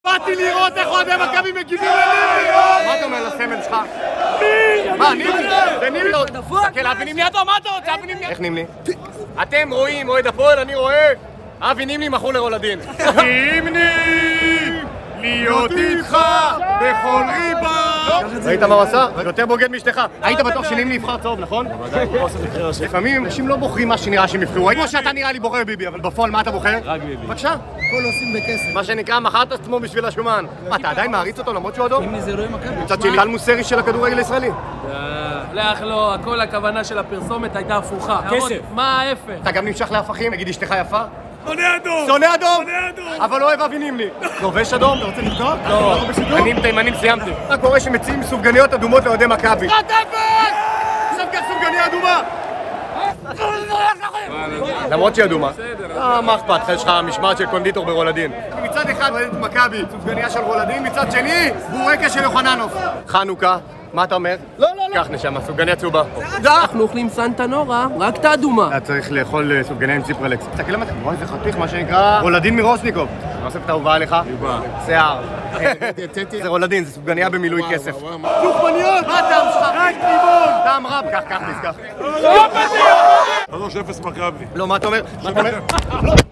באתי לראות איך אוהדי מכבי מגיבים לנימני! מה אתה אומר לסמל שלך? מה, נימני? זה נימני? תסתכל, אבי נימני אדום, מה אתה רוצה? אבי נימני? איך נימני? אתם רואים, אוהד הפועל, אני רואה אבי נימני מכור לרולדין. נימני! להיות איתך בכל ריבה! ראית מה הוא עשה? יותר בוגד מאשתך. היית בטוח שנימני יבחר צהוב, נכון? לפעמים אנשים לא בוחרים מה שנראה שהם יבחרו. כמו שאתה נראה לי בוחר ביבי, אבל בפועל מה אתה בוחר? רק ביבי. בבקשה. הכל עושים בכסף. מה שנקרא, מכרת את עצמו בשביל השומן. מה, אתה עדיין מעריץ אותו למרות שהוא אדום? נימני זה אלוהים מכבי. מצד שני, קל מוסרי של הכדורגל הישראלי. לך לא, הכל הכוונה של הפרסומת הייתה הפוכה. כסף. מה ההפך? אתה גם נמשך להפכים? נגיד אשתך יפה? שונא אדום! שונא אדום! אבל אוהב אבי נימני. לובש אדום? אתה רוצה לבדוק? לא. אני עם תימנים סיימתי. מה קורה שמציעים סופגניות אדומות לאוהדי מכבי? עכשיו כך סופגניה אדומה! למרות שהיא אדומה. מה אכפת לך? יש לך משמעת של קונדיטור ברולדין. מצד אחד אוהדת מכבי, סופגניה של רולדין, מצד שני, בורקה של יוחננוף. חנוכה, מה אתה אומר? לא. קח נשמה, סופגניה צהובה. אנחנו אוכלים סנטה נורה, רק את האדומה. אתה צריך לאכול סופגניה עם ציפרלקס. תסתכל למטה, בואי זה חתיך, מה שנקרא רולדין מרושניקוב. מה עושה את האהובה עליך? שיער. זה רולדין, זה סופגניה במילוי כסף. דוכמניות! מה הטעם שלך? רק לימון! טעם רב, קח, קח. 3-0 מכבי. לא, מה אתה אומר?